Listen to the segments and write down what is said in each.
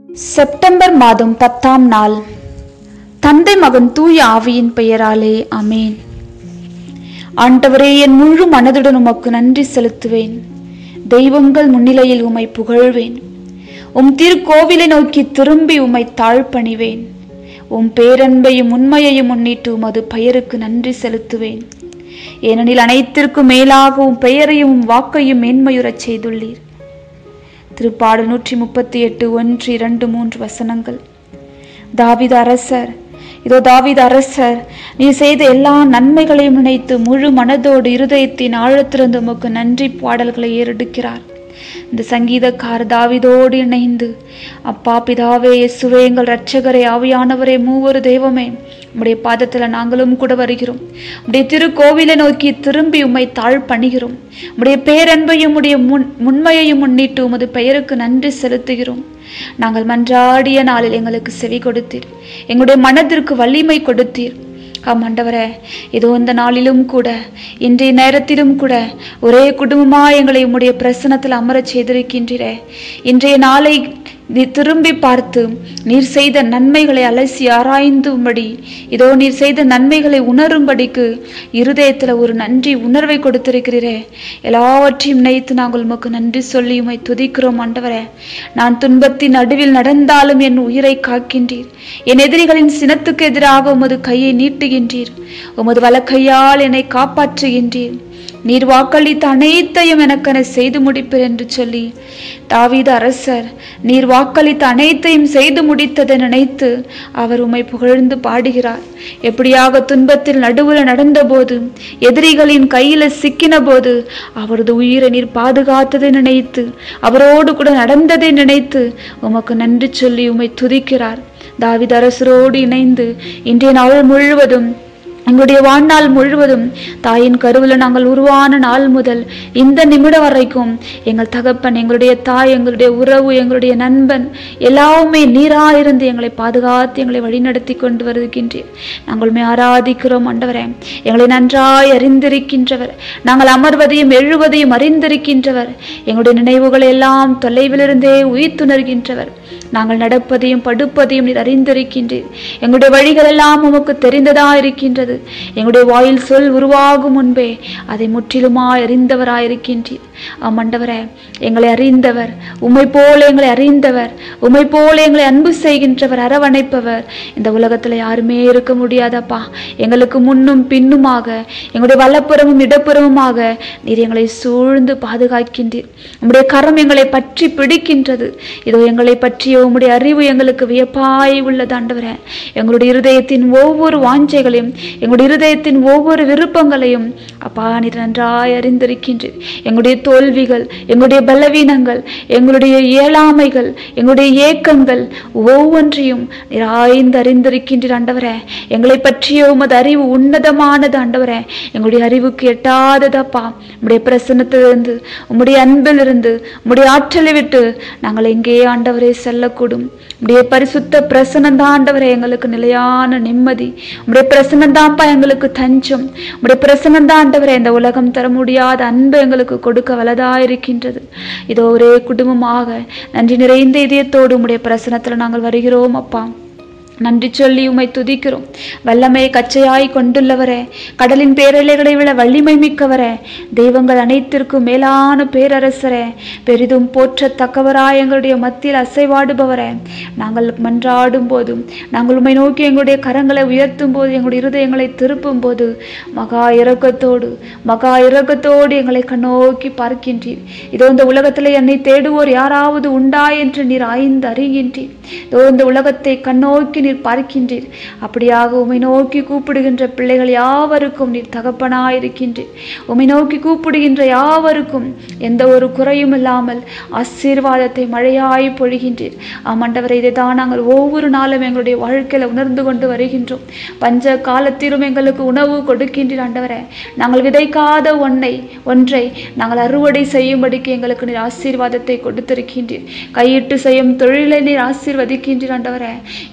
September மாதம் 10ஆம் நாள். தந்தை மகன் தூய ஆவியின் பெயராலே ஆமென். ஆண்டவரே, என் முழு மனதுடன் உமக்கு நன்றி செலுத்துவேன். தெய்வங்கள் முன்னிலையில் உம்மை புகழ்வேன். உம் திருக்கோவிலை நோக்கி திரும்பி உம்மை தாழ்பணிவேன். உம் பேரன்பையும் உண்மையையும் முன்னிட்டு உமது பெயருக்கு நன்றி செலுத்துவேன். ஏனெனில் அனைத்திற்கும் மேலாக உம் பெயரையும் உம் வாக்கையும் மேன்மையுறச் செய்துள்ளீர். திருப்பாடல் 138 1, 2, 3 வசனங்கள். தாவீது அரசர், இதோ தாவீது அரசர், நீ செய்த எல்லா நன்மைகளையும் நினைத்து முழு மனதோடு இருதயத்தின் ஆழத்திலிருந்து உமக்கு நன்றி பாடல்களை ஏறெடுக்கிறார். இந்த சங்கீதக்கார தாவீதோடு இணைந்து, அப்பா பிதாவே, இயேசுவே, எங்கள் இரட்சகரே, ஆவியானவரே, மூவொரு தெய்வமே, உம்முடைய பாதத்தில் நாங்களும் கூட வருகிறோம். உம்முடைய திருக்கோவிலை நோக்கி திரும்பி உம்மை தாழ்பணிகிறோம். உம்முடைய பேரன்பையும் உம்முடைய முன்மையையும் முன்னிட்டு உமது பெயருக்கு நன்றி செலுத்துகிறோம். நாங்கள் மன்றாடிய நாளில் எங்களுக்கு செவி கொடுத்தீர். எங்களுடைய மனதிற்கு வலிமை கொடுத்தீர். ஆண்டவரே, இதோ இந்த நாளிலும் கூட, இன்றைய நேரத்திலும் கூட ஒரே குடும்பமாய் எங்களை உம்முடைய பிரசன்னத்தில் அமரச் செய்திருக்கின்றீரே. இன்றைய நாளை நீ திரும்பி பார்த்து நீர் செய்த நன்மைகளை அலசி ஆராய்ந்தும்படி, இதோ நீர் செய்த நன்மைகளை உணரும்படிக்கு இருதயத்தில் ஒரு நன்றி உணர்வை கொடுத்திருக்கிறீரே. எல்லாவற்றையும் நினைத்து நாங்கள் உமக்கு நன்றி சொல்லி உம்மை துதிக்கிறோம். ஆண்டவரே, நான் துன்பத்தின் நடுவில் நடந்தாலும் என் உயிரை காக்கின்றீர். என் எதிரிகளின் சினத்துக்கு எதிராக உமது கையை நீட்டுகின்றீர். உமது வலக்கையால் என்னை காப்பாற்றுகின்றீர். நீர் வாக்களித்த அனைத்தையும் எனக்கென செய்து முடிப்பீர் என்று சொல்லி தாவீது அரசர் நீர் வாக்களித்த அனைத்தையும் செய்து முடித்ததை நினைத்து அவர் உம்மை புகழ்ந்து பாடுகிறார். எப்படியாக துன்பத்தில் நடுவில் நடந்த போது, எதிரிகளின் கையில சிக்கின போது அவரது உயிரை நீர் பாதுகாத்ததை நினைத்து, அவரோடு கூட நடந்ததை நினைத்து உமக்கு நன்றி சொல்லி உம்மை துதிக்கிறார். தாவீது அரசரோடு இணைந்து இன்றைய நாள் முழுவதும், எங்களுடைய வாழ்நாள் முழுவதும், தாயின் கருவில் நாங்கள் உருவான நாள் முதல் இந்த நிமிடம் வரைக்கும் எங்கள் தகப்பன், எங்களுடைய தாய், எங்களுடைய உறவு, எங்களுடைய நண்பன் எல்லாமே நீராயிருந்து எங்களை பாதுகாத்து எங்களை வழிநடத்தி கொண்டு வருகின்றீர். நாங்களுமே ஆராதிக்கிறோம். ஆண்டவரே, எங்களை நன்றாய் அறிந்திருக்கின்றவர், நாங்கள் அமர்வதையும் எழுவதையும் அறிந்திருக்கின்றவர், எங்களுடைய நினைவுகளை எல்லாம் தொலைவிலிருந்தே உயிர்த்துணர்கின்றவர், நாங்கள் நடப்பதையும் படுப்பதையும் நீர் அறிந்திருக்கின்றீர். எங்களுடைய வழிகள் எல்லாம் உமக்கு தெரிந்ததா இருக்கின்றது. எங்களுடைய வாயில் சொல் உருவாகும் முன்பே அதை முற்றிலுமாய் அறிந்தவராயிருக்கின்றீர். ஆண்டவரே, எங்களை அறிந்தவர், உம்மை போல எங்களை அறிந்தவர், உம்மை போல எங்களை அன்பு செய்கின்றவர், அரவணைப்பவர் இந்த உலகத்துல யாருமே இருக்க முடியாதப்பா. எங்களுக்கு முன்னும் பின்னுமாக, எங்களுடைய வலப்புறமும் இடப்புறமுமாக நீர் எங்களை சூழ்ந்து பாதுகாக்கின்றீர். உம்முடைய கரம் எங்களை பற்றி பிடிக்கின்றது. இதோ எங்களை பற்றிய உம்முடைய அறிவு எங்களுக்கு வியப்பாய் உள்ளது. ஆண்டவரே, எங்களுடைய இருதயத்தின் ஒவ்வொரு வாஞ்சைகளையும், எங்களுடைய இருதயத்தின் ஒவ்வொரு விருப்பங்களையும் அப்பா நீர் நன்றாய் அறிந்திருக்கின்றீர். எங்களுடைய தோல்விகள், எங்களுடைய பலவீனங்கள், எங்களுடைய இயலாமைகள், எங்களுடைய ஏக்கங்கள் ஒவ்வொன்றையும் நீர் ஆய்ந்து அறிந்திருக்கின்றீர். ஆண்டவரே, எங்களை பற்றிய உமது அறிவு உன்னதமானது. ஆண்டவரே, எங்களுடைய அறிவுக்கு எட்டாததப்பா. உம்முடைய பிரசன்னத்திலிருந்து, உம்முடைய அன்பிலிருந்து, உம்முடைய ஆற்றலை விட்டு நாங்கள் எங்கே ஆண்டவரே செல்லக்கூடும்? உம்முடைய பரிசுத்த பிரசன்னம்தான் ஆண்டவரே எங்களுக்கு நிலையான நிம்மதி. உம்முடைய பிரசன்னம்தான்ப்பா எங்களுக்கு தஞ்சம். உம்முடைய பிரசன்னம்தான் ஆண்டவரே இந்த உலகம் தர முடியாத அன்பு எங்களுக்கு கொடுக்க வல்லதாயிருக்கின்றது. இதோ ஒரே குடும்பமாக நன்றி நிறைந்த இதயத்தோடு உம்முடைய பிரசன்னத்தில் நாங்கள் வருகிறோம் அப்பா. நன்றி சொல்லி உம்மை துதிக்கிறோம். வல்லமை கச்சையாய் கொண்டுள்ளவரே, கடலின் பேரலைகளை விட வலிமை மிக்கவரே, தெய்வங்கள் அனைத்திற்கும் மேலான பேரரசரே, பெரிதும் போற்றத்தக்கவராய் எங்களுடைய மத்தியில் அசைவாடுபவரே, நாங்கள் மன்றாடும் போதும், நாங்கள் உம்மை நோக்கி எங்களுடைய கரங்களை உயர்த்தும் போது, எங்களுடைய இருதயங்களை திருப்பும் போது மகா இரக்கத்தோடு எங்களை கண்ணோக்கி பார்க்கின்றீர். இதோ இந்த உலகத்தில் என்னை தேடுவோர் யாராவது உண்டா என்று நீர் ஆய்ந்து அறிகின்றீர். இதோ இந்த உலகத்தை கண்ணோக்கி நீர் பார்க்கின்றீர். அப்படியாக உம்மை நோக்கி கூப்பிடுகின்ற பிள்ளைகள் யாவருக்கும் நீர் தகப்பனாயிருக்கின்றீர். உம்மை நோக்கி கூப்பிடுகின்ற யாவருக்கும் எந்த ஒரு குறையும் இல்லாமல் ஆசீர்வாதத்தை மழையாய் பொழிகின்றீர். ஆண்டவரே, இதைதான் நாங்கள் ஒவ்வொரு நாளும் எங்களுடைய வாழ்க்கையில உணர்ந்து கொண்டு வருகின்றோம். பஞ்ச காலத்திலும் எங்களுக்கு உணவு கொடுக்கின்றீர். ஆண்டவரே, நாங்கள் விதைக்காத ஒன்றை நாங்கள் அறுவடை செய்யும்படிக்கு எங்களுக்கு நீர் ஆசீர்வாதத்தை கொடுத்திருக்கின்றீர். கையிட்டு செய்யும் தொழிலை நீர் ஆசீர்வதிக்கின்றீர். ஆண்டவரே, இதோ இந்த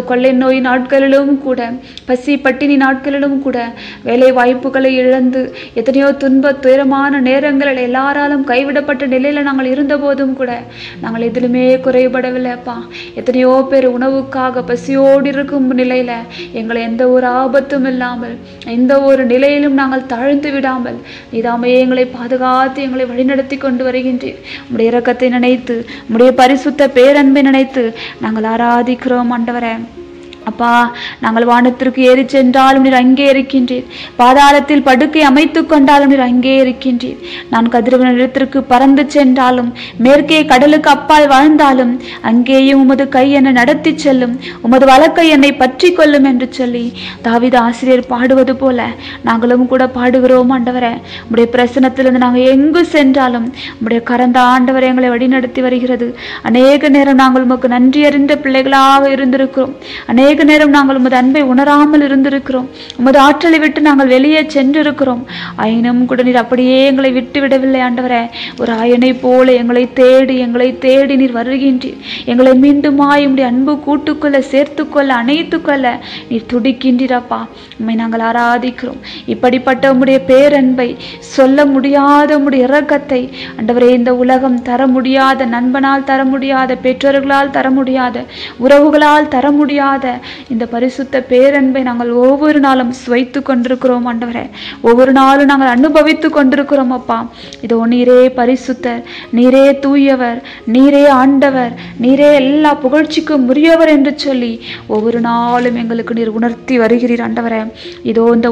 கொள்ளை நோய் நாட்களிலும் கூட, பசி பட்டினி நாட்களிலும் கூட, வேலை வாய்ப்புகளை இழந்து எத்தனையோ துன்ப துயரமான நேரங்களில் எல்லாராலும் கைவிடப்பட்ட நிலையில நாங்கள் இருந்த போதும் கூட நாங்கள் எதிலுமே குறைபடவில்லை அப்பா. எத்தனையோ பேர் உணவுக்காக பசியோடு இருக்கும் நிலையில எங்களை எந்த ஒரு ஆபத்தும் இல்லாமல், எந்த ஒரு நிலையிலும் நாங்கள் தாழ்ந்து விடாமல் நீதாமே எங்களை பாதுகாத்து எங்களை வழிநடத்தி கொண்டு வருகின்றீர். உம்முடைய இரக்கத்தை நினைத்து, உம்முடைய பரிசுத்த பேரன்பை நினைத்து நாங்கள் ஆராதிக்கிறோம் ஆண்டவரே. அப்பா, நாங்கள் வானத்திற்கு ஏறி சென்றாலும் நீர் அங்கே இருக்கின்றீர். பாதாளத்தில் படுக்கை அமைத்து கொண்டாலும் நீர் அங்கே இருக்கின்றீர். நான் கதிரவனிடத்திற்கு பறந்து சென்றாலும், மேற்கே கடலுக்கு அப்பால் வாழ்ந்தாலும், அங்கேயும் உமது கை என்னை நடத்தி செல்லும், உமது வலக்கை என்னை பற்றி கொள்ளும் என்று சொல்லி தாவீது ஆசிரியர் பாடுவது போல நாங்களும் கூட பாடுகிறோம் ஆண்டவரே. உம்முடைய பிரசனத்திலிருந்து நாங்கள் எங்கு சென்றாலும் உம்முடைய கரந்த ஆண்டவரை எங்களை வழிநடத்தி வருகிறது. அநேக நேரம் நாங்கள் உமக்கு நன்றி அறிந்த பிள்ளைகளாக இருந்திருக்கிறோம். அநேக நேரம் நாங்கள் உமது அன்பை உணராமல் இருந்திருக்கிறோம். உமது ஆற்றலை விட்டு நாங்கள் வெளியே சென்றிருக்கிறோம். ஆயினும் கூட நீர் அப்படியே எங்களை விட்டு விடவில்லை ஆண்டவரே. ஒரு ஆயனை போல எங்களை தேடி நீர் வருகின்றீர். எங்களை மீண்டுமாய் உம்முடைய அன்பு கூட்டுக்கொள்ள, சேர்த்துக்கொள்ள, அணைத்துக்கொள்ள நீர் துடிக்கின்றீரப்பா. உம்மை நாங்கள் ஆராதிக்கிறோம். இப்படிப்பட்ட உம்முடைய பேரன்பை, சொல்ல முடியாத உம்முடைய இரக்கத்தை ஆண்டவரே இந்த உலகம் தர முடியாத, நண்பனால் தர முடியாத, பெற்றோர்களால் தர முடியாத, உறவுகளால் தர முடியாத இந்த பரிசுத்த பேரன்பை நாங்கள் ஒவ்வொரு நாளும் சுவைத்து கொண்டிருக்கிறோம் ஆண்டவரே. ஒவ்வொரு நாளும் நாங்கள் அனுபவித்து கொண்டிருக்கிறோம் அப்பா. இதோ நீரே பரிசுத்தர், நீரே தூயவர், நீரே ஆண்டவர், நீரே எல்லா புகழ்ச்சிக்கும் உரியவர் என்று சொல்லி ஒவ்வொரு நாளும் எங்களுக்கு நீர் உணர்த்தி வருகிறீர் ஆண்டவரே. இதோ இந்த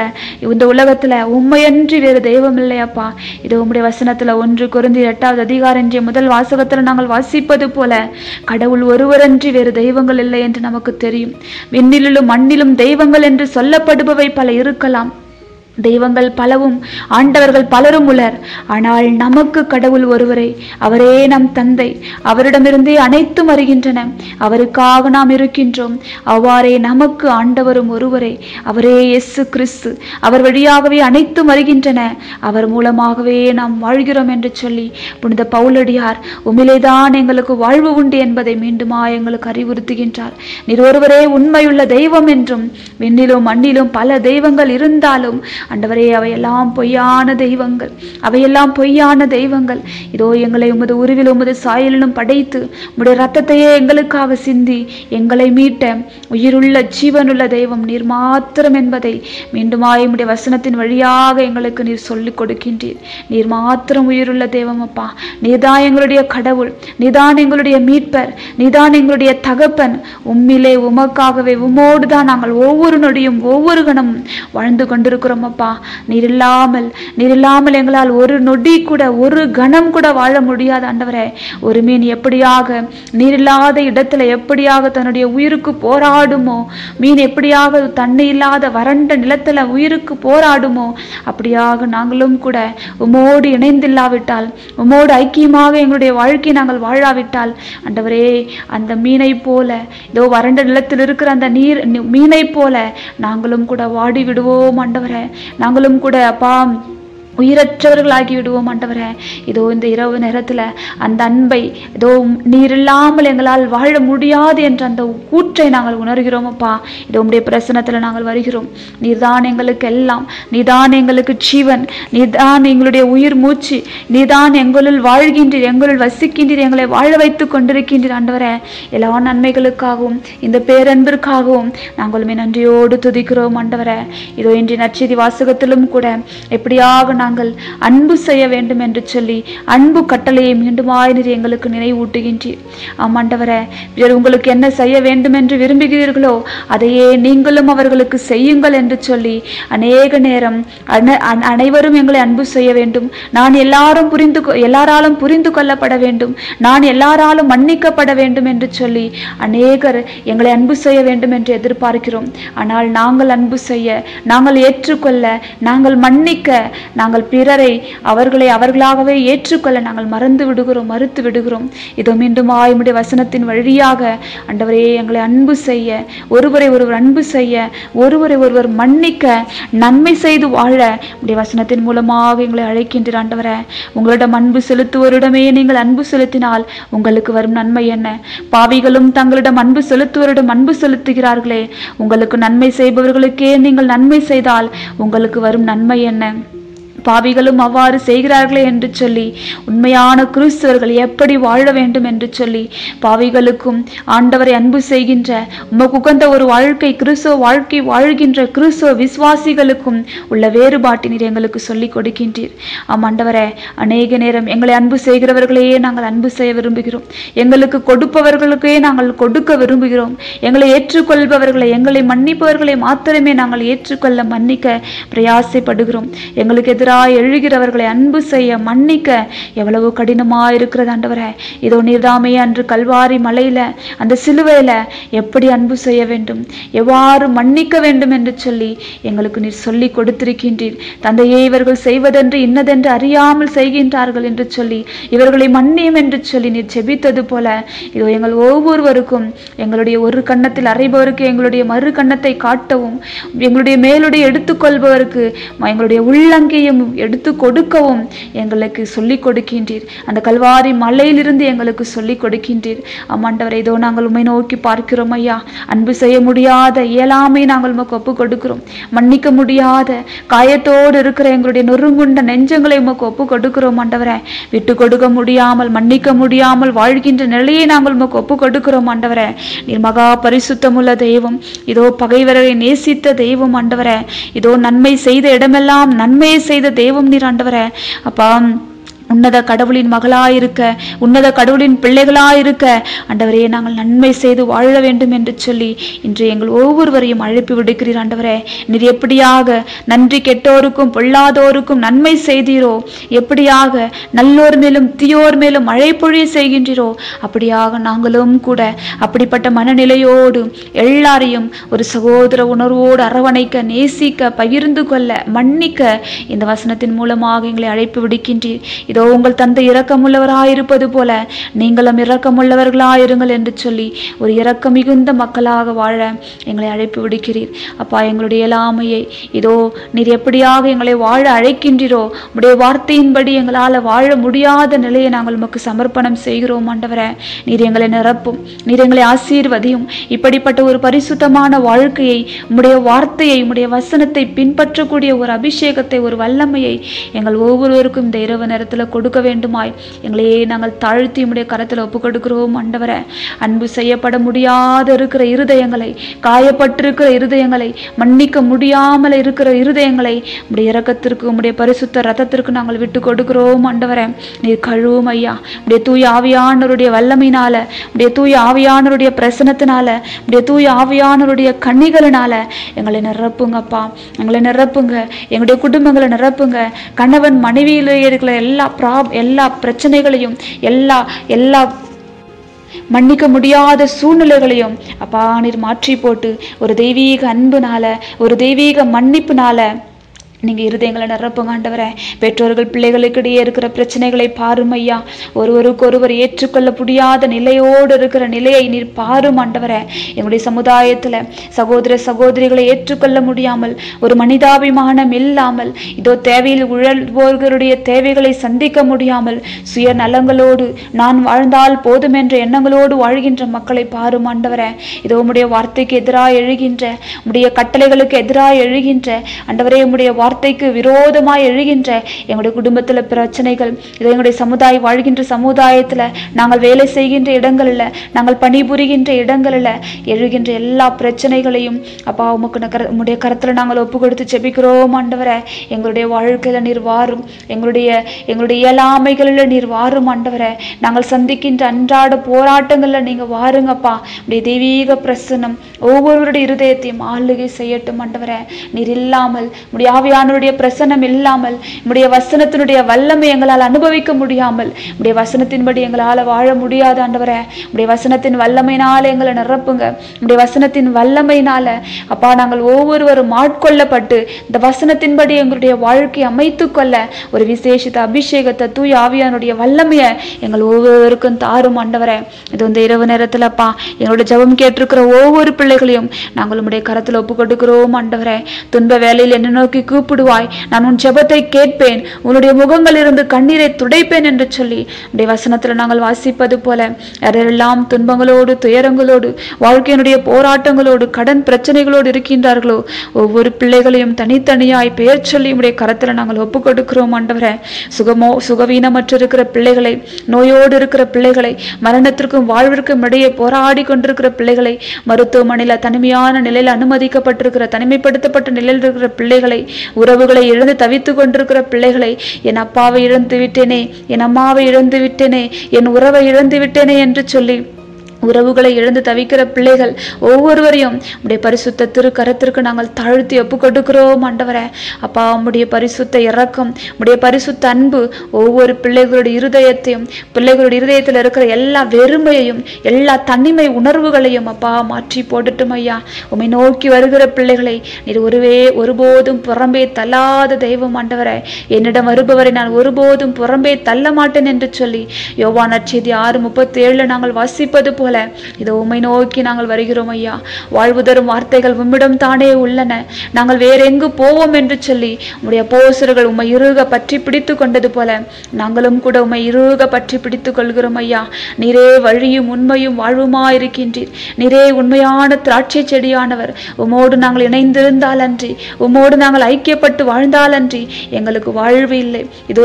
உலகத்துல உண்மையன்றி வேறு தெய்வம் இல்லையப்பா. இதோ உம்முடைய வசனத்துல 1 கொரிந்தியர் 8வது அதிகாரம் முதல் வாசகத்துல நாங்கள் வாசிப்பது போல கடவுள் ஒருவரன்றி வேறு தெய்வங்கள் இல்லை என்று நமக்கு தெரியும். விண்ணிலும் மண்ணிலும் தெய்வங்கள் என்று சொல்லப்படுபவை பல இருக்கலாம், தெய்வங்கள் பலவும், ஆண்டவர்கள் பலரும் உளர். ஆனால் நமக்கு கடவுள் ஒருவரே, அவரே நம் தந்தை. அவரிடமிருந்தே அனைத்தும் வருகின்றன, அவருக்காக நாம் இருக்கின்றோம். அவ்வாறே நமக்கு ஆண்டவரும் ஒருவரே, அவரே இயேசு கிறிஸ்து. அவர் வழியாகவே அனைத்தும் வருகின்றன, அவர் மூலமாகவே நாம் வாழ்கிறோம் என்று சொல்லி புனித பவுலடியார் உம்மிலேதான் எங்களுக்கு வாழ்வு உண்டு என்பதை மீண்டுமா எங்களுக்கு அறிவுறுத்துகின்றார். நீர் ஒருவரே உண்மையுள்ள தெய்வம் என்றும், விண்ணிலும் மண்ணிலும் பல தெய்வங்கள் இருந்தாலும் ஆண்டவரே அவையெல்லாம் பொய்யான தெய்வங்கள், அவையெல்லாம் பொய்யான தெய்வங்கள். இதோ எங்களை உமது உருவில் உமது சாயலிலும் படைத்து உம்முடைய ரத்தத்தையே எங்களுக்காக சிந்தி எங்களை மீட்ட உயிருள்ள ஜீவனுள்ள தெய்வம் நீர் மாத்திரம் என்பதை மீண்டுமாய் உம்முடைய வசனத்தின் வழியாக எங்களுக்கு நீர் சொல்லிக் கொடுக்கின்றீர். நீர் மாத்திரம் உயிருள்ள தெய்வம் அப்பா. நீதான் எங்களுடைய கடவுள், நீதான் எங்களுடைய மீட்பர், நீதான் எங்களுடைய தகப்பன். உம்மிலே உமக்காகவே உம்மோடு தான் நாங்கள் ஒவ்வொரு நொடியும் ஒவ்வொரு கணமும் வாழ்ந்து கொண்டிருக்கிறோம் அப்பா. நீர் இல்லாமல் எங்களால் ஒரு நொடி கூட, ஒரு கணம் கூட வாழ முடியாது ஆண்டவரே. ஒரு மீன் எப்படியாக நீர் இல்லாத இடத்துல எப்படியாக தன்னுடைய உயிருக்கு போராடுமோ, மீன் எப்படியாக தண்ணி இல்லாத வறண்ட நிலத்துல உயிருக்கு போராடுமோ, அப்படியாக நாங்களும் கூட உம்மோடு இணைந்தில்லாவிட்டால், உம்மோடு ஐக்கியமாக எங்களுடைய வாழ்க்கையை நாங்கள் வாழாவிட்டால் ஆண்டவரே, அந்த மீனை போல, இதோ வறண்ட நிலத்தில் இருக்கிற அந்த மீனை போல நாங்களும் கூட வாடி விடுவோம் ஆண்டவரே. நாங்களும் கூட அப்பா உயிரற்றவர்களாகி விடுவோம் ஆண்டவரே. இதோ இந்த இரவு நேரத்துல அந்த அன்பை, இதோ நீர் இல்லாமல் எங்களால் வாழ முடியாது என்ற அந்த கூற்றை நாங்கள் உணர்கிறோம் அப்பா. இதோ உம்முடைய பிரசனத்துல நாங்கள் வருகிறோம். நீர்தான் எங்களுக்கு எல்லாம், நீதான் எங்களுக்கு ஜீவன், நீதான் எங்களுடைய உயிர் மூச்சு, நீதான் எங்களுள் வாழ்கின்றீர், எங்களுள் வசிக்கின்றீர், எங்களை வாழ வைத்து கொண்டிருக்கின்றீர் ஆண்டவரே. எல்லா நன்மைகளுக்காகவும் இந்த பேரன்பிற்காகவும் நாங்களுமே நன்றியோடு துதிக்கிறோம் ஆண்டவரே. இதோ இன்றைய நற்செய்தி வாசகத்திலும் கூட எப்படியாக நாங்கள் அன்பு செய்ய வேண்டும் என்று சொல்லி அன்பு கட்டளையை மீண்டுமாய் நீர் எங்களுக்கு நினைவூட்டுகின்றீர். ஆமாண்டவரே, பிறர் உங்களுக்கு என்ன செய்ய வேண்டும் என்று விரும்புகிறீர்களோ அதையே நீங்களும் அவர்களுக்கு செய்யுங்கள் என்று சொல்லி அநேக நேரம் அனைவரும் எங்களை அன்பு செய்ய வேண்டும், நான் எல்லாராலும் புரிந்து கொள்ளப்பட வேண்டும், நான் எல்லாராலும் மன்னிக்கப்பட வேண்டும் என்று சொல்லி அநேகர் எங்களை அன்பு செய்ய வேண்டும் என்று எதிர்பார்க்கிறோம். ஆனால் நாங்கள் அன்பு செய்ய, நாங்கள் ஏற்றுக்கொள்ள, நாங்கள் மன்னிக்க, நாங்கள் நாங்கள் பிறரை அவர்களாகவே ஏற்றுக்கொள்ள நாங்கள் மறுத்து விடுகிறோம். இதோ மீண்டும் உம்முடைய வசனத்தின் வழியாக ஆண்டவரே எங்களை அன்பு செய்ய, ஒருவரை ஒருவர் அன்பு செய்ய, ஒருவரை ஒருவர் மன்னிக்க, நன்மை செய்து வாழ உம்முடைய வசனத்தின் மூலமாக எங்களை அழைக்கின்ற ஆண்டவரே. உங்களிடம் அன்பு செலுத்துவோரிடமே நீங்கள் அன்பு செலுத்தினால் உங்களுக்கு வரும் நன்மை என்ன? பாவிகளும் தங்களிடம் அன்பு செலுத்துவோரிடம் அன்பு செலுத்துகிறார்களே, உங்களுக்கு நன்மை செய்பவர்களுக்கே நீங்கள் நன்மை செய்தால் உங்களுக்கு வரும் நன்மை என்ன? பாவிகளும் அவ்வாறு செய்கிறார்களே என்று சொல்லி, உண்மையான கிறிஸ்தவர்கள் எப்படி வாழ வேண்டும் என்று சொல்லி, பாவிகளுக்கும் ஆண்டவரை அன்பு செய்கின்ற உமக்கு உகந்த ஒரு வாழ்க்கை, கிறிஸ்தவ வாழ்க்கை வாழ்கின்ற கிறிஸ்தவ விசுவாசிகளுக்கும் உள்ள வேறுபாட்டை நீர் எங்களுக்கு சொல்லிக் கொடுக்கின்றீர். ஆண்டவரே, அநேக நேரம் எங்களை அன்பு செய்கிறவர்களையே நாங்கள் அன்பு செய்ய விரும்புகிறோம். எங்களுக்கு கொடுப்பவர்களுக்கே நாங்கள் கொடுக்க விரும்புகிறோம். எங்களை ஏற்றுக்கொள்பவர்களை, எங்களை மன்னிப்பவர்களை மாத்திரமே நாங்கள் ஏற்றுக்கொள்ள, மன்னிக்க பிரயாசைப்படுகிறோம். எங்களுக்கு எதிராக எழுகிறவர்களை அன்பு செய்ய, மன்னிக்க எவ்வளவு கடினமா இருக்கிறது ஆண்டவரே. இதோ நீர்தாமே அன்று கல்வாரி மலையில, அந்த சிலுவையில எப்படி அன்பு செய்ய வேண்டும், எவ்வாறு மன்னிக்க வேண்டும் என்று சொல்லி எங்களுக்கு நீர் சொல்லி கொடுத்திருக்கின்றீர். தந்தையே, இவர்கள் செய்வதென்று இன்னதென்று அறியாமல் செய்கின்றார்கள் என்று சொல்லி இவர்களை மன்னியும் என்று சொல்லி நீர் ஜெபித்தது போல, இதோ எங்கள் ஒவ்வொருவருக்கும் எங்களுடைய ஒரு கன்னத்தில் அறைபவருக்கு எங்களுடைய மறு கன்னத்தை காட்டவும், எங்களுடைய மேலுடைய எடுத்துக்கொள்பவருக்கு எங்களுடைய உள்ளங்கையும் எடுத்து கொடுக்கவும் எங்களுக்கு சொல்லிக் கொடுக்கின்றீர். அந்த கல்வாரி மலையிலிருந்து எங்களுக்கு சொல்லிக் கொடுக்கின்றீர். ஆண்டவரே, இதோ நாங்கள் உம்மை நோக்கி பார்க்கிறோம் ஐயா. அன்பு செய்ய முடியாத இயலாமை நாங்கள் உமக்கு ஒப்பு கொடுக்கிறோம். மன்னிக்க முடியாத காயத்தோடு இருக்கிற எங்களுடைய நொறுங்குண்ட நெஞ்சங்களை உமக்கு ஒப்பு கொடுக்கிறோம் ஆண்டவரே. விட்டு கொடுக்க முடியாமல், மன்னிக்க முடியாமல் வாழ்கின்ற நிலையை நாங்கள் உமக்கு ஒப்பு கொடுக்கிறோம் ஆண்டவரே. நீர் மகா பரிசுத்தமுள்ள தெய்வம். இதோ பகைவரை நேசித்த தெய்வம் ஆண்டவரே. இதோ நன்மை செய்த இடமெல்லாம் நன்மையை செய்த தெய்வம் நீர் ஆண்டவரே. அப்பா, உன்னத கடவுளின் மகளாயிருக்க, உன்னத கடவுளின் பிள்ளைகளாயிருக்க ஆண்டவரே, நாங்கள் நன்மை செய்து வாழ வேண்டும் என்று சொல்லி இன்று எங்கள் ஒவ்வொருவரையும் அழைப்பு விடுக்கிறீர் ஆண்டவரே. நீர் எப்படியாக நன்றி கெட்டோருக்கும் பொல்லாதோருக்கும் நன்மை செய்தீரோ, எப்படியாக நல்லோர் மேலும் தீயோர் மேலும் மழை பொழிய செய்கின்றீரோ, அப்படியாக நாங்களும் கூட அப்படிப்பட்ட மனநிலையோடு எல்லாரையும் ஒரு சகோதர உணர்வோடு அரவணைக்க, நேசிக்க, பகிர்ந்து கொள்ள, மன்னிக்க இந்த வசனத்தின் மூலமாக எங்களை அழைப்பு விடுக்கின்றீர். இதோ உங்கள் தந்தை இரக்கமுள்ளவராயிருப்பது போல நீங்களும் இரக்கமுள்ளவர்களாயிருங்கள் என்று சொல்லி ஒரு இரக்கம் மிகுந்த மக்களாக வாழ எங்களை அழைப்பு விடுக்கிறீர். அப்பா, எங்களுடைய இயலாமையை இதோ நீர் எப்படியாக எங்களை வாழ அழைக்கின்றீரோ, உடைய வார்த்தையின்படி எங்களால் வாழ முடியாத நிலையை நாங்கள் உமக்கு சமர்ப்பணம் செய்கிறோம் ஆண்டவரே. நீர் எங்களை நிரப்பும், நீர் எங்களை ஆசீர்வதியும். இப்படிப்பட்ட ஒரு பரிசுத்தமான வாழ்க்கையை, உம்முடைய வார்த்தையை, உம்முடைய வசனத்தை பின்பற்றக்கூடிய ஒரு அபிஷேகத்தை, ஒரு வல்லமையை எங்கள் ஒவ்வொருவருக்கும் இந்த இரவு நேரத்தில் கொடுக்க வேண்டுமாய் எங்களையே நாங்கள் தாழ்த்தி உம்முடைய கரத்தில் ஒப்பு கொடுக்கிறோம் ஆண்டவரே. அன்பு செய்யப்பட முடியாத இருக்கிற இருதயங்களை, காயப்பட்டிருக்கிற இருதயங்களை, மன்னிக்க முடியாமல் இருக்கிற இருதயங்களை உம்முடைய இரக்கத்திற்கு, உம்முடைய பரிசுத்த ரத்தத்திற்கு நாங்கள் விட்டு கொடுக்கிறோம் ஆண்டவரே. நீர் கழுவும் ஐயா. உடைய தூய ஆவியானவருடைய வல்லமையினால, உடைய தூய ஆவியானவருடைய பிரசனத்தினால, உடைய தூய ஆவியானவருடைய கண்ணிகளினால எங்களை நிரப்புங்கப்பா. எங்களை நிரப்புங்க, எங்களுடைய குடும்பங்களை நிரப்புங்க. கணவன் மனைவியிலே இருக்கிற எல்லா பிரச்சனைகளையும், எல்லா மன்னிக்க முடியாத சூழ்நிலைகளையும் அப்பா நீர் மாற்றி போட்டு ஒரு தெய்வீக அன்புனால, ஒரு தெய்வீக மன்னிப்புனால நீங்க இருதயங்களை நிரப்புங்க ஆண்டவரே. பெற்றோர்கள் பிள்ளைகளுக்கிடையே இருக்கிற பிரச்சனைகளை பாரும் ஐயா. ஒருவருக்கொருவர் ஏற்றுக்கொள்ள முடியாத நிலையோடு இருக்கிற நிலையை நீர் பாரும் ஆண்டவரே. எங்களுடைய சமுதாயத்துல சகோதர சகோதரிகளை ஏற்றுக்கொள்ள முடியாமல், ஒரு மனிதாபிமானம் இல்லாமல், இதோ தேவையில் உழல்வோர்களுடைய தேவைகளை சந்திக்க முடியாமல், சுய நலங்களோடு நான் வாழ்ந்தால் போதும் என்ற எண்ணங்களோடு வாழ்கின்ற மக்களை பாரும் ஆண்டவரே. இதோ உம்முடைய வார்த்தைக்கு எதிராக எழுகின்ற, உம்முடைய கட்டளைகளுக்கு எதிராக எழுகின்ற ஆண்டவரே, உம்முடைய வார்த்தைக்கு விரோதமாய் எழுகின்ற எங்களுடைய குடும்பத்துல பிரச்சனைகள், இதோ எங்களுடைய சமுதாயம் வாழ்கின்ற சமுதாயத்துல, நாங்கள் வேலை செய்கின்ற இடங்கள்ல, நாங்கள் பணிபுரிகின்ற இடங்கள்ல எழுகின்ற எல்லா பிரச்சனைகளையும் அப்பா உம்முடைய கரத்துல நாங்கள் ஒப்பு கொடுத்து ஜெபிக்கிறோம் ஆண்டவரே. எங்களுடைய வாழ்க்கையில நீர் வாரும், எங்களுடைய இயலாமைகளில் நீர் வாரும் ஆண்டவரே. நாங்கள் சந்திக்கின்ற அன்றாட போராட்டங்கள்ல நீங்க வாருங்கப்பா. உடைய தெய்வீக பிரசன்னம் ஒவ்வொருவருடைய இருதயத்தையும் ஆளுகை செய்யட்டும் ஆண்டவரே. நீர் இல்லாமல், உடைய ஆவியானவருடைய பிரசன்னம் இல்லாமல் உம்முடைய வசனத்தினுடைய வல்லமை எங்களால் அனுபவிக்க முடியாமல் உம்முடைய வசனத்தின்படி எங்களால் வாழ முடியாது ஆண்டவரே. உம்முடைய வசனத்தின் வல்லமையினால எங்களை நிரப்புங்க. உம்முடைய வசனத்தின் வல்லமையினால அப்பா நாங்கள் ஒவ்வொருவரும் ஆட்கொள்ளப்பட்டு இந்த வசனத்தின்படி எங்களுடைய வாழ்க்கை அமைத்து கொள்ள ஒரு விசேஷித்த அபிஷேகத்தை தூய ஆவியானுடைய வல்லமையை எங்கள் ஒவ்வொருவருக்கும் தாரும் ஆண்டவரே. இது இந்த இரவு நேரத்துல அப்பா எங்களுடைய ஜெபம் கேட்டிருக்கிற ஒவ்வொரு பிள்ளைகளையும் நாங்கள் உம்முடைய கரத்துல ஒப்பு கொடுக்கிறோம் ஆண்டவரே. துன்ப வேளையில் என்னை நோக்கி கூப்பிடுவாய், நான் உன் ஜெபத்தை கேட்பேன், உன்னுடைய முகங்கள் இருந்து கண்ணீரை துடைப்பேன் என்று சொல்லி உடைய வசனத்துல நாங்கள் வாசிப்பது போல யாரெல்லாம் துன்பங்களோடு துயரங்களோடு வாழ்க்கையினுடைய போராட்டங்களோடு கடன் பிரச்சனைகளோடு இருக்கின்றார்களோ ஒவ்வொரு பிள்ளைகளையும் தனித்தனியாய் பெயர் சொல்லி உடைய கரத்துல நாங்கள் ஒப்பு கொடுக்கிறோம் ஆண்டவரே. சுகவீனமற்று இருக்கிற பிள்ளைகளை, நோயோடு இருக்கிற பிள்ளைகளை, மரணத்திற்கும் வாழ்விற்கும் இடையே போராடி கொண்டிருக்கிற பிள்ளைகளை, மருத்துவமனையில தனிமையான நிலையில் அனுமதிக்கப்பட்டிருக்கிற தனிமைப்படுத்தப்பட்ட நிலையில் இருக்கிற பிள்ளைகளை, உறவுகளை இழந்து தவித்து கொண்டிருக்கிற பிள்ளைகளை, என் அப்பாவை இழந்து விட்டேனே, என் அம்மாவை இழந்து விட்டேனே, என் உறவை இழந்து விட்டேனே என்று சொல்லி உறவுகளை இழந்து தவிக்கிற பிள்ளைகள் ஒவ்வொருவரையும் உடைய பரிசுத்த திருக்கரத்திற்கு நாங்கள் தாழ்த்தி ஒப்பு கொடுக்கிறோம் ஆண்டவரே. அப்பா உம்முடைய பரிசுத்த இரக்கம், உம்முடைய பரிசுத்த அன்பு ஒவ்வொரு பிள்ளைகளுடைய இருதயத்தையும், பிள்ளைகளுடைய இருதயத்தில் இருக்கிற எல்லா வெறுமையையும் எல்லா தனிமை உணர்வுகளையும் அப்பா மாற்றி போடட்டும் ஐயா. உம்மை நோக்கி வருகிற பிள்ளைகளை நீர் ஒருபோதும் புறம்பே தள்ளாத தெய்வம் ஆண்டவரே. என்னிடம் வருபவரை நான் ஒருபோதும் புறம்பே தள்ள மாட்டேன் என்று சொல்லி யோவான் நற்செய்தி 6:37 நாங்கள் வாசிப்பது போல இதோ உம்மை நோக்கி நாங்கள் வருகிறோம் ஐயா. வாழ்வு தரும் வார்த்தைகள் உம்மிடம் தானே உள்ளன, நாங்கள் வேற எங்கு போவோம் என்று சொல்லி உம்முடைய அப்போஸ்தலர்கள் உம்மை இறுக பற்றி பிடித்து கொண்டது போல நாங்களும் கூட உம்மை இறுக பற்றி பிடித்துக் கொள்கிறோம் ஐயா. நீரே வழியும் உண்மையும் வாழ்வுமா இருக்கின்றீர். நீரே உண்மையான திராட்சை செடியானவர். உம்மோடு நாங்கள் இணைந்திருந்தால் அன்றி, உம்மோடு நாங்கள் ஐக்கியப்பட்டு வாழ்ந்தால் அன்றி எங்களுக்கு வாழ்வு இல்லை. இதோ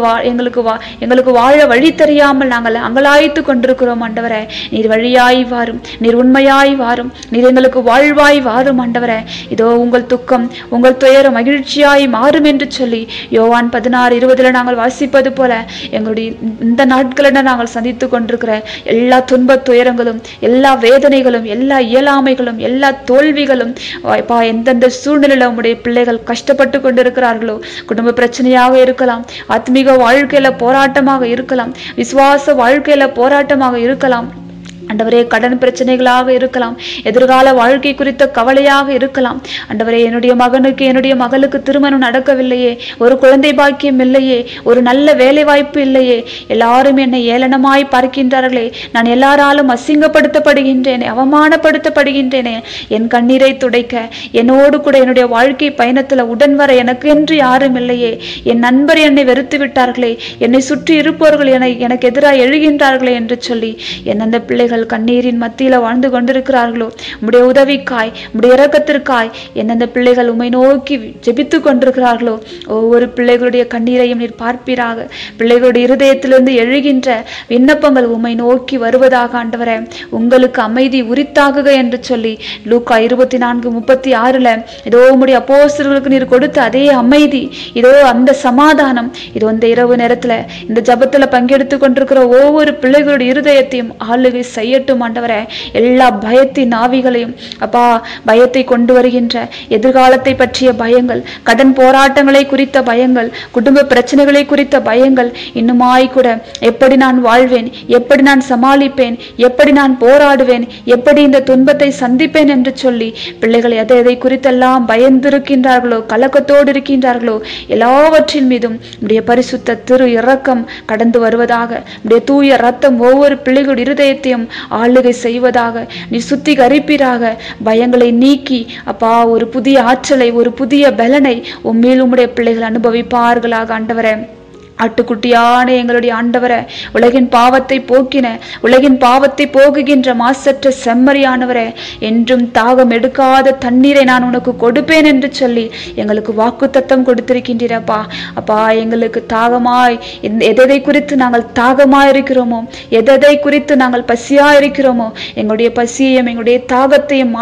எங்களுக்கு வாழ வழி தெரியாமல் நாங்கள் அங்கலாய்த்து கொண்டிருக்கிறோம் ஆண்டவரே. நீர் வழியாய் வாரும், நீர் உண்மையாய் வாரும், நீர் எங்களுக்கு வாழ்வாய் வாரும் ஆண்டவரே. இதோ உங்கள் துக்கம் உங்கள் துயரம் மகிழ்ச்சியாய் மாறும் என்று சொல்லி யோவான் 16:20 நாங்கள் வாசிப்பது போல எங்களுடைய இந்த நாட்களில் நாங்கள் சந்தித்து கொண்டிருக்கிற எல்லா துன்ப துயரங்களும், எல்லா வேதனைகளும், எல்லா இயலாமைகளும், எல்லா தோல்விகளும் எந்தெந்த சூழ்நிலையில உங்களுடைய பிள்ளைகள் கஷ்டப்பட்டு கொண்டிருக்கிறார்களோ, குடும்ப பிரச்சனையாக இருக்கலாம், ஆத்மீக வாழ்க்கையில போராட்டமாக இருக்கலாம், விசுவாச வாழ்க்கையில போராட்டமாக இருக்கலாம் ஆண்டவரே, கடன் பிரச்சனைகளாக இருக்கலாம், எதிர்கால வாழ்க்கை குறித்த கவலையாக இருக்கலாம் ஆண்டவரே. என்னுடைய மகனுக்கு என்னுடைய மகளுக்கு திருமணம் நடக்கவில்லையே, ஒரு குழந்தை பாக்கியம் இல்லையே, ஒரு நல்ல வேலை வாய்ப்பு இல்லையே, எல்லாரும் என்னை ஏளனமாய் பார்க்கின்றார்களே, நான் எல்லாராலும் அசிங்கப்படுத்தப்படுகின்றேனே, அவமானப்படுத்தப்படுகின்றேனே, என் கண்ணீரை துடைக்க என்னோடு கூட என்னுடைய வாழ்க்கை பயணத்துல உடன் வர எனக்கு என்று யாரும் இல்லையே, என் நண்பர் என்னை வெறுத்து விட்டார்களே, என்னை சுற்றி இருப்பவர்கள் எனக்கு எதிராக எழுகின்றார்களே என்று சொல்லி எந்தெந்த பிள்ளைகள் கண்ணீரின் மத்தியில வாழ்ந்து கொண்டிருக்கிறார்களோ உம்முடைய உதவிக்காய், உம்முடைய இரக்கத்திற்காய் எந்தெந்த பிள்ளைகள் உம்மை நோக்கி ஜெபித்து கொண்டிருக்கிறார்களோ ஒவ்வொரு பிள்ளைகளுடைய கண்ணீரையும் நீர் பார்ப்பீராக. பிள்ளைகளுடைய இருதயத்திலிருந்து எழுகின்ற விண்ணப்பங்கள் உம்மை நோக்கி வருவதாக ஆண்டவரே. உங்களுக்கு அமைதி உரித்தாகுக என்று சொல்லி லூக்கா 24:36 இதோ உம்முடைய அப்போஸ்தலர்களுக்கு நீர் கொடுத்த அதே அமைதி, இதோ அந்த சமாதானம் இதோ இந்த இரவு நேரத்துல இந்த ஜபத்துல பங்கெடுத்து கொண்டிருக்கிற ஒவ்வொரு பிள்ளைகளுடைய இருதயத்தையும் ஆளுகை செய்யட்டும் ஆண்டவரே. எல்லா பயத்தின் ஆவிகளையும் அப்பா, பயத்தை கொண்டு வருகின்ற எதிர்காலத்தை பற்றிய பயங்கள், கடன் போராட்டங்களை குறித்த பயங்கள், குடும்ப பிரச்சனைகளை குறித்த பயங்கள், இன்னுமாய் கூட எப்படி நான் வாழ்வேன், எப்படி நான் சமாளிப்பேன், எப்படி நான் போராடுவேன், எப்படி இந்த துன்பத்தை சந்திப்பேன் என்று சொல்லி பிள்ளைகள் எதை குறித்தெல்லாம் பயந்திருக்கின்றார்களோ, கலக்கத்தோடு இருக்கின்றார்களோ எல்லாவற்றின் மீதும் உடைய பரிசுத்த திரு இரக்கம் கடந்து வருவதாக. உடைய தூய ரத்தம் ஒவ்வொரு பிள்ளைகளுடைய இருதயத்தையும் ஆளுகை செய்வதாக. நீ சுத்திகரிப்பீராக. பயங்களை நீக்கி அப்பா ஒரு புதிய ஆற்றலை, ஒரு புதிய பலனை உம்மேல் உம்முடைய பிள்ளைகள் அனுபவிப்பார்களாக ஆண்டவரே. ஆட்டுக்குட்டியான எங்களுடைய ஆண்டவரை, உலகின் பாவத்தை போக்கின, உலகின் பாவத்தை போகுகின்ற மாசற்ற செம்மறியானவரே, என்றும் தாகம் எடுக்காத தண்ணீரை நான் உனக்கு கொடுப்பேன் என்று சொல்லி எங்களுக்கு வாக்குத்தத்தம் கொடுத்திருக்கின்றீரப்பா. அப்பா, எங்களுக்கு தாகமாய் எதை குறித்து நாங்கள் தாகமாய் இருக்கிறோமோ, எதை குறித்து நாங்கள் பசியா இருக்கிறோமோ, எங்களுடைய பசியையும் எங்களுடைய தாகத்தையும்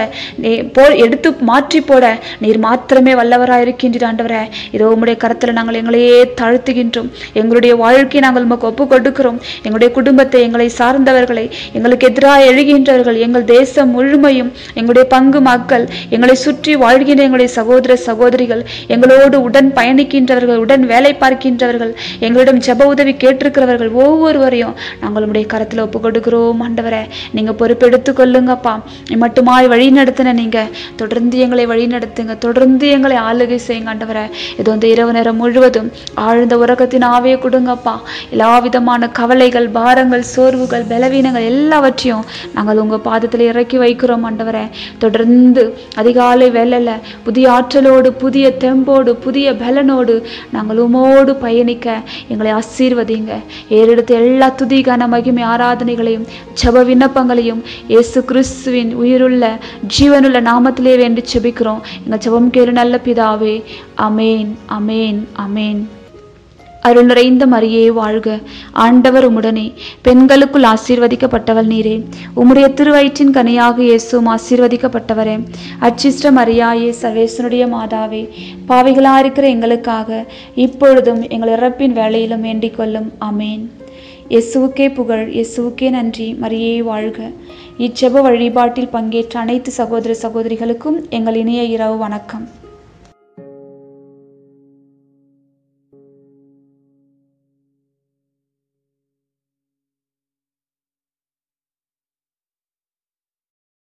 எடுத்து மாற்றி போட நீர் மாத்திரமே வல்லவராய் இருக்கின்றீர் ஆண்டவரே. இதோ உம்முடைய கரத்துல நாங்கள் எங்களையே தாழ்த்துகின்றோம். என்றும் எங்களுடைய வாழ்க்கையை நாங்கள் உமக்கு ஒப்பு கொடுக்கிறோம். எங்களுடைய குடும்பத்தை, எங்களை சார்ந்தவர்களை, எங்களுக்கு எதிராக எழுகின்றவர்கள், எங்கள் தேசம் முழுமையும், எங்களுடைய பங்கு மக்கள், எங்களை சுற்றி வாழ்கின்ற எங்களுடைய சகோதர சகோதரிகள், எங்களோடு உடன் பயணிக்கின்றவர்கள், உடன் வேலை பார்க்கின்றவர்கள், எங்களிடம் ஜெப உதவி கேட்டிருக்கிறவர்கள் ஒவ்வொருவரையும் நாங்கள் உடைய கரத்தில் ஒப்பு கொடுக்கிறோம். ஆண்டவரே, நீங்க பொறுப்பெடுத்து கொள்ளுங்கப்பா. மட்டுமாய் வழி நடத்தின நீங்க தொடர்ந்து எங்களை வழி நடத்துங்க, தொடர்ந்து எங்களை ஆளுகை செய்யுங்க. ஆண்டவரே, இது இந்த இரவு நேரம் முழுவதும் ஆழ்ந்த உறக்கத்தின் ஆவியை கொடுங்கப்பா. எல்லா விதமான கவலைகள், பாரங்கள், சோர்வுகள், பலவீனங்கள் எல்லாவற்றையும் நாங்கள் உங்க பாதத்தில் இறக்கி வைக்கிறோம். ஆண்டவரே, தொடர்ந்து அதிகாலை வேளையில புதிய ஆற்றலோடு, புதிய தெம்போடு, புதிய பலனோடு நாங்கள் உமோடு பயணிக்க எங்களை ஆசீர்வதிங்க. ஏறெடுத்த எல்லா துதிகான மகிமை ஆராதனைகளையும் ஜெப விண்ணப்பங்களையும் இயேசு கிறிஸ்துவின் உயிருள்ள ஜீவனுள்ள நாமத்திலே வேண்டி ஜெபிக்கிறோம். எங்கள் ஜெபம் கேளு நல்ல பிதாவே. அமேன், அமேன், அமேன். அருள் நிறைந்த மரியே வாழ்க, ஆண்டவர் உம்முடனே, பெண்களுக்குள் ஆசீர்வதிக்கப்பட்டவள் நீரே. உம்முடைய திருவயிற்றின் கனியாக இயேசுவும் ஆசீர்வதிக்கப்பட்டவரே. அச்சிஷ்ட மரியாயே, சர்வேசனுடைய மாதாவே, பாவிகளா இருக்கிற எங்களுக்காக இப்பொழுதும் எங்கள் இறப்பின் வேளையிலும் வேண்டிக் கொள்ளும். அமேன். இயேசுவுக்கே புகழ், இயேசுவுக்கே நன்றி. மரியே வாழ்க. இச்செப வழிபாட்டில் பங்கேற்ற அனைத்து சகோதர சகோதரிகளுக்கும் எங்கள் இனிய இரவு வணக்கம்.